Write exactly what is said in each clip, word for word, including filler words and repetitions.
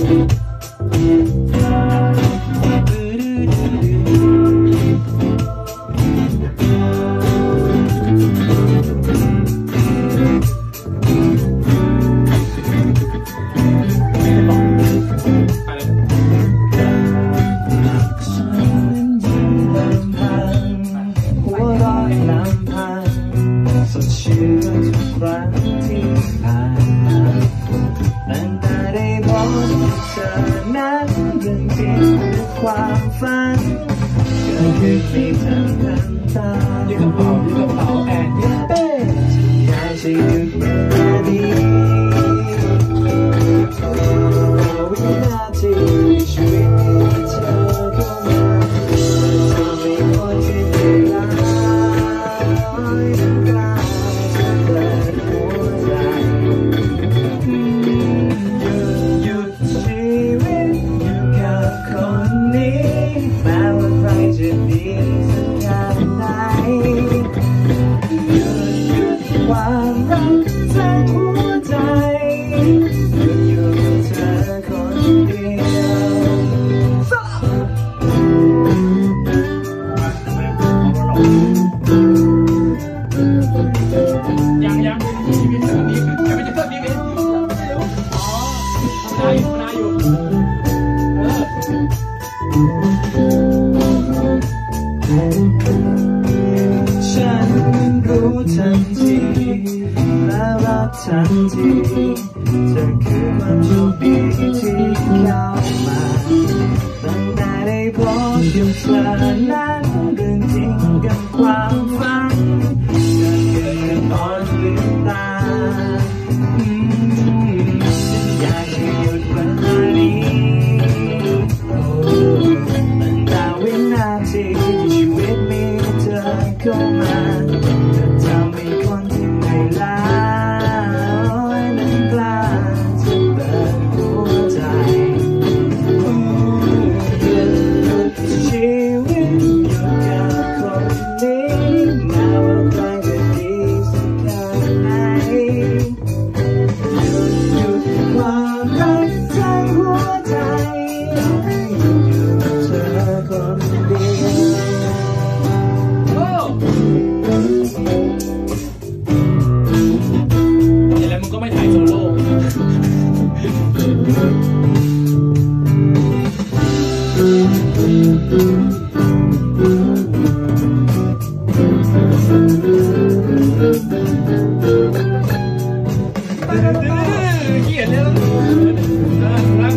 ความฝันก็คือไม่ทำทันตายืดกระเป๋ายืดกระเป๋าแอนยืดเป้อยากจะหยุดเวลาดีวินาทีชีวิตเธอเข้ามาทำให้คนที่เวลาลอยน้ำตาจะเปิดหัวใจหยุดชีวิตอยู่กับคนนี้แม้ว่าใครจะดีสักแค่ไหนหยุดหยุดความรักทั้งหัวใจหยุดอยู่กับเธอคนเดียวยังยังชีวิตแบบนี้จะไม่จะเกิดชีวิตอ๋อทำได้อยู่ทำได้อยู่ฉันรู้ทันทีและรักทันทีเธอคือความโชคดีที่เข้ามาตั้งแต่ได้พบกับเธอนั้นเรื่องจริงกับความฝันจะเกิดตอนลืมตาฉันอยากจะหยุดเวลานี้ตั้งแต่วินาทีที่ชีวิตมีเธอเข้ามาจะทำให้คนที่ไม่ลานั้นกล้าจะเปิดหัวใจหยุดชีวิตอยู่กับคนนี้แม้ว่าใครจะดีสักแค่ไหนหยุดหยุดความรักทั้งหัวใจอยู่กับเธอคนเดียวแล้วมึงก็ไม่ถ่ายโซโล่เขียนเลยรัก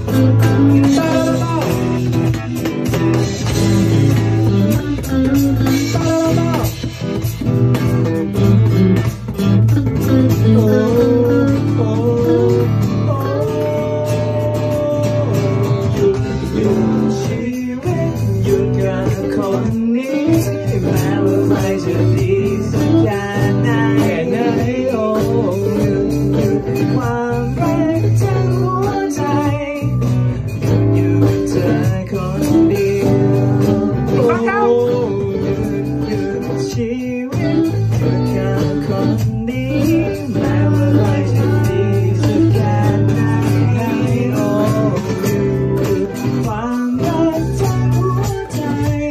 คนนี้แม้ว่าใครจะดีสักแค่ไหนแค่ไหนโอ้หยุดหยุดความรักทั้งหัวใจอยู่กับเธอคนเดียวโอ้หยุดหยุดชีวิตอยู่กับคนนี้แม้ว่าใครจะดีสักแค่ไหนโอ้หยุดหยุดความรักทั้งหัวใจ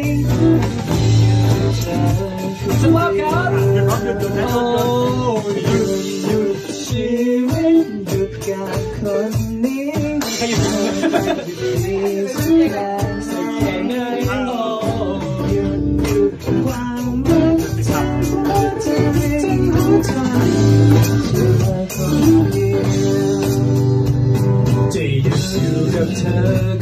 สวัสดีครับหยุดหยุดหยุดนะหยุดหยุดชีวิตหยุดกับคนนี้ใครหยุดดีสักแค่ไหนโอ้หยุดหยุดความรักทั้งหัวใจทั้งหัวใจเธอคนเดียวจะหยุดอยู่กับเธอ